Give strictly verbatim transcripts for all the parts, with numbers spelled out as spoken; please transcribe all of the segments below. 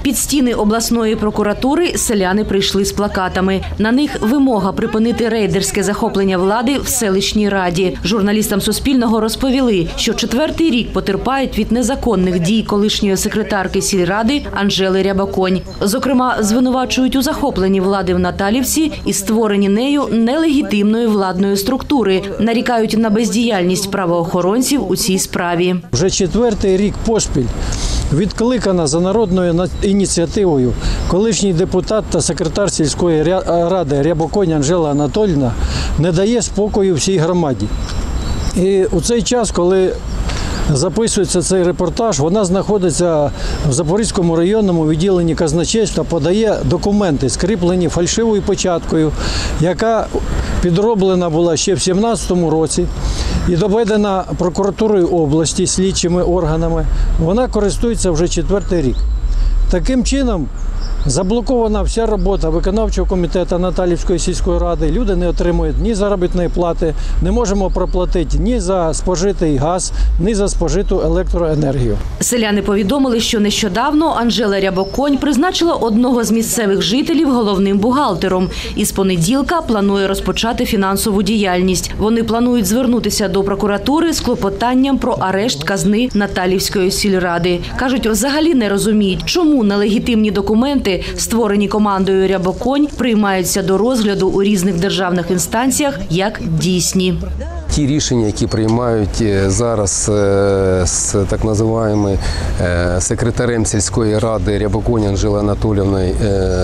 Під стіни обласної прокуратури селяни прийшли з плакатами. На них вимога припинити рейдерське захоплення влади в селищній раді. Журналістам Суспільного розповіли, що четвертий рік потерпають від незаконних дій колишньої секретарки сільради Анжели Рябоконь. Зокрема, звинувачують у захопленні влади в Наталівці і створенні нею нелегітимної владної структури. Нарікають на бездіяльність правоохоронців у цій справі. Вже четвертий рік поспіль відкликана за народною ініціативою колишній депутат та секретар сільської ради Рябоконь Анжела Анатоліївна не дає спокою всій громаді. І у цей час, коли записується цей репортаж, вона знаходиться в Запорізькому районному відділенні казначейства, подає документи, скріплені фальшивою печаткою, яка підроблена була ще в сімнадцятому році і доведена прокуратурою області слідчими органами. Вона користується вже четвертий рік. Таким чином, заблокована вся робота виконавчого комітету Наталівської сільської ради. Люди не отримують ні заробітної плати, не можемо проплатити ні за спожитий газ, ні за спожиту електроенергію. Селяни повідомили, що нещодавно Анжела Рябоконь призначила одного з місцевих жителів головним бухгалтером. І з понеділка планує розпочати фінансову діяльність. Вони планують звернутися до прокуратури з клопотанням про арешт казни Наталівської сільради. Кажуть, взагалі не розуміють, чому нелегітимні документи, створені командою Рябоконь, приймаються до розгляду у різних державних інстанціях як дійсні. Ті рішення, які приймають зараз з так називаємо секретарем сільської ради Рябоконь Анжелою Анатоліївною,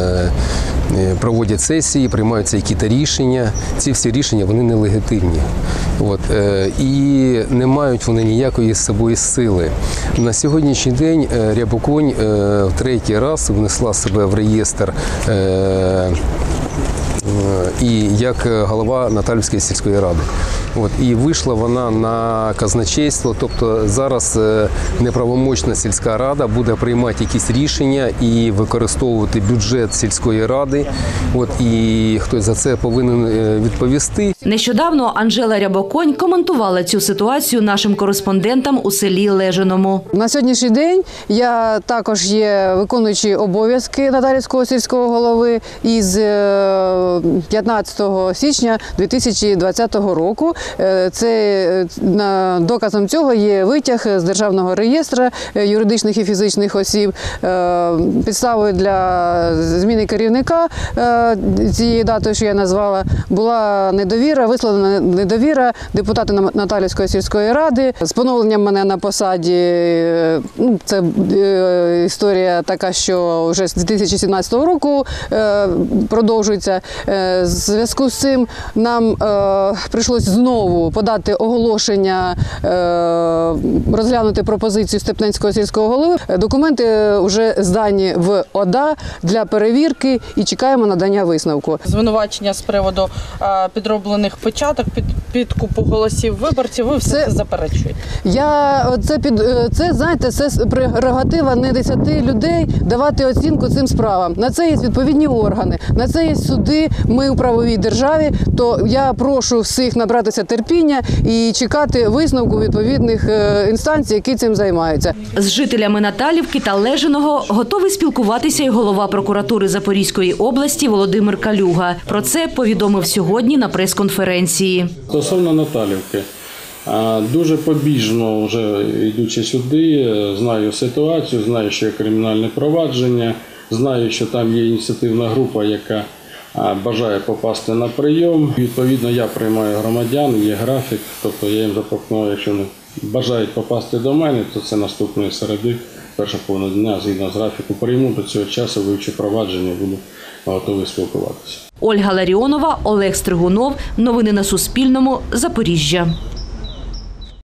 проводять сесії, приймаються якісь рішення. Ці всі рішення, вони нелегітимні. От. І не мають вони ніякої з собою сили. На сьогоднішній день Рябоконь в третій раз внесла себе в реєстр і як голова Наталівської сільської ради. От, і вийшла вона на казначейство, тобто зараз неправомочна сільська рада буде приймати якісь рішення і використовувати бюджет сільської ради. От, і хтось за це повинен відповісти. Нещодавно Анжела Рябоконь коментувала цю ситуацію нашим кореспондентам у селі Лежиному. На сьогоднішній день я також є виконуючий обов'язки Наталівського сільського голови із п'ятнадцятого січня дві тисячі двадцятого року. Це доказом цього є витяг з Державного реєстру юридичних і фізичних осіб. Підставою для зміни керівника цієї дати, що я назвала, була недовіра, висловлена недовіра депутата Наталівської сільської ради. З поновленням мене на посаді, ну, це історія така, що вже з дві тисячі сімнадцятого року продовжується. В зв'язку з цим нам прийшлося знову подати оголошення, розглянути пропозицію Степненського сільського голови. Документи вже здані в ОДА для перевірки і чекаємо надання висновку. Звинувачення з приводу підроблених печаток, під, підкупу голосів виборців, ви все це заперечуєте? Я, це, під, це, знаєте, це прерогатива не десяти людей давати оцінку цим справам. На це є відповідні органи, на це є суди, ми у правовій державі, то я прошу всіх набратися терпіння і чекати висновку відповідних інстанцій, які цим займаються. З жителями Наталівки та Лежиного готовий спілкуватися і голова прокуратури Запорізької області Володимир Калюга. Про це повідомив сьогодні на прес-конференції. Стосовно Наталівки, дуже побіжно, вже йдучи сюди, знаю ситуацію, знаю, що є кримінальне провадження, знаю, що там є ініціативна група, яка бажає попасти на прийом. Відповідно, я приймаю громадян, є графік, тобто я їм запропонував, якщо вони бажають попасти до мене, то це наступної середи, перша половина дня, згідно з графіку прийму, до цього часу вивчу провадження, буду готовий спілкуватися. Ольга Ларіонова, Олег Стригунов. Новини на Суспільному. Запоріжжя.